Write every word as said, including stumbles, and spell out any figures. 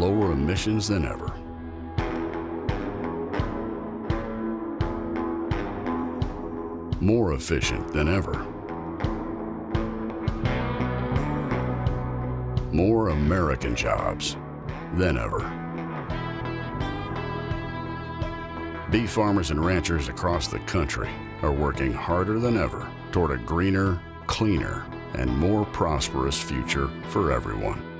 lower emissions than ever. More efficient than ever. More American jobs than ever. Beef farmers and ranchers across the country are working harder than ever toward a greener, cleaner, and more prosperous future for everyone.